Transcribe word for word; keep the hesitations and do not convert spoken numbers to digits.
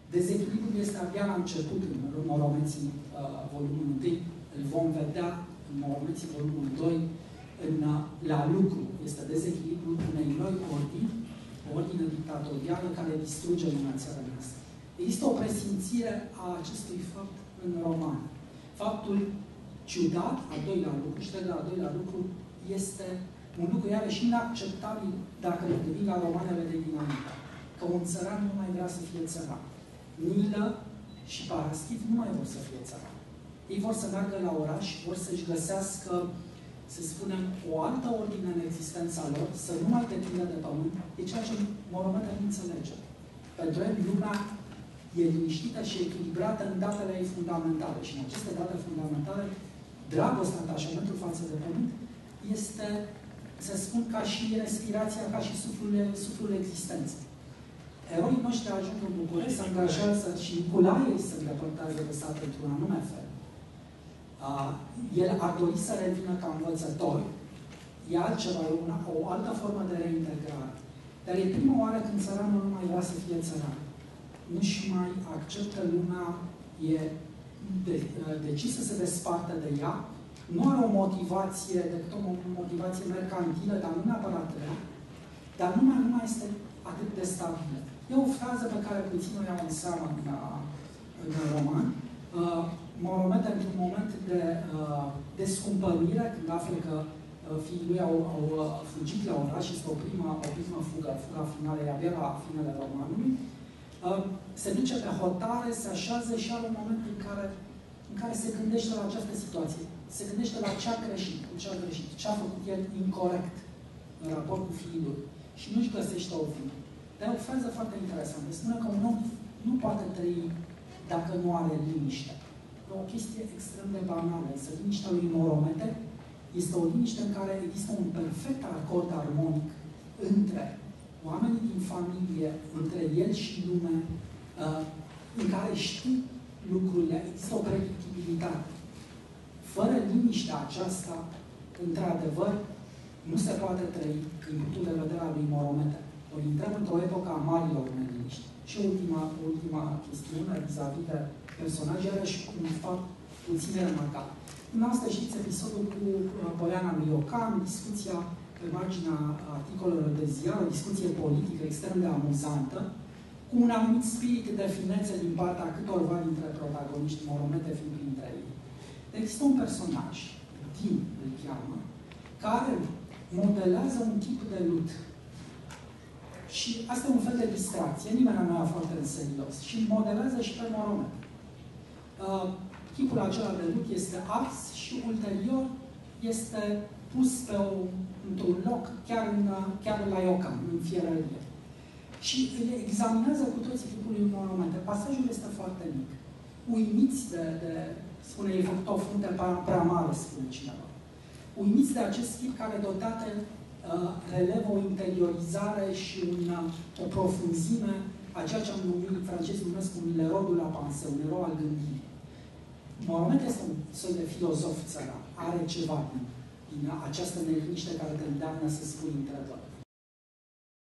Dezechilibrul este abia la început în Moromeții uh, volumul unu. Îl vom vedea în Moromeții volumul doi în, uh, la lucru. Este dezechilibrul unei noi ordini, o ordine dictatorială care distruge lumea țara noastră. Există o presimțire a acestui fapt în roman. Faptul ciudat, al doilea lucru, și de al doilea lucru, este un lucru iarăși inacceptabil dacă ne gândim la romanele de dinamică. Că un țăran nu mai vrea să fie țăran. Nilă și Paraschif nu mai vor să fie țăran. Ei vor să meargă la oraș, vor să-și găsească, să spunem, o altă ordine în existența lor, să nu mai depindă de pământ, e ceea ce Moromete nu înțelege. Pentru el, lumea e liniștită și echilibrată în datele ei fundamentale. Și în aceste date fundamentale, dragostea, atașamentul față de pământ, este, să spun, ca și respirația, ca și suflul, suflul existenței. Eroii noștri ajung în București, se angajează și Nicolae se îndepărtează de sat într-un anume fel. Uh, el ar dori să revină ca învățător, e altceva, e una, o altă formă de reintegrare. Dar e prima oară când țăranul nu mai vrea să fie țăran. Nu-și mai acceptă lumea, e de, uh, decis să se despartă de ea, nu are o motivație, decât o motivație mercantilă, dar nu neapărat rea, dar numai nu mai este atât de stabilă. E o frază pe care puțin o iau în seamă în, în roman. Uh, Moromete, într-un moment de uh, descumpănire, când află că uh, fiii lui au, au uh, fugit la oraș, este o primă, o primă fugă, fuga finală, e abia la finele romanului, uh, se duce pe hotare, se așează și are un moment în care, în care se gândește la această situație. Se gândește la ce a greșit, ce a greșit, ce a făcut el incorect în raport cu fiii lui. Și nu-și găsește o vină. Dar e o frază foarte interesantă. Spune că un om nu poate trăi dacă nu are liniște. E o chestie extrem de banală. Însă liniștea lui Moromete este o liniște în care există un perfect acord armonic între oamenii din familie, între el și lume, în care știu lucrurile, există o predictibilitate. Fără liniștea aceasta, într-adevăr, nu se poate trăi din punctul de vedere al lui Moromete. Noi intrăm într-o epocă a marilor neliniști. Și ultima, ultima chestiune vis-a-vis de personaje are și un fapt puțin remarcat. Dumneavoastră știți episodul cu Poliana Miocan, discuția pe marginea articolelor de ziar, o discuție politică extrem de amuzantă, cu un anumit spirit de finețe din partea câtorva dintre protagoniști, Moromete fiind printre ei. Există un personaj, Din îl cheamă, care modelează un tip de lut. Și asta e un fel de distracție, nimeni nu ia foarte în serios. Și modelează și pe Moromete. Uh, tipul acela de lut este ars și ulterior este pus pe o, într-un loc, chiar, în, chiar la Iocan, în fierărie. Și îl examinează cu toții tipul lui Moromete. Pasajul este foarte mic. Uimiți de, de spune, ei făcut o frunte prea mare, spune cineva. Uimiți de acest tip care deodată uh, relevă o interiorizare și un, uh, o profunzime a ceea ce am numit, francezii numesc un erou de la pensée, un erou al gândirii. Moromete este un soi de filozof țăran, are ceva din, din această neliniște care te îndeamnă să spui întrebări.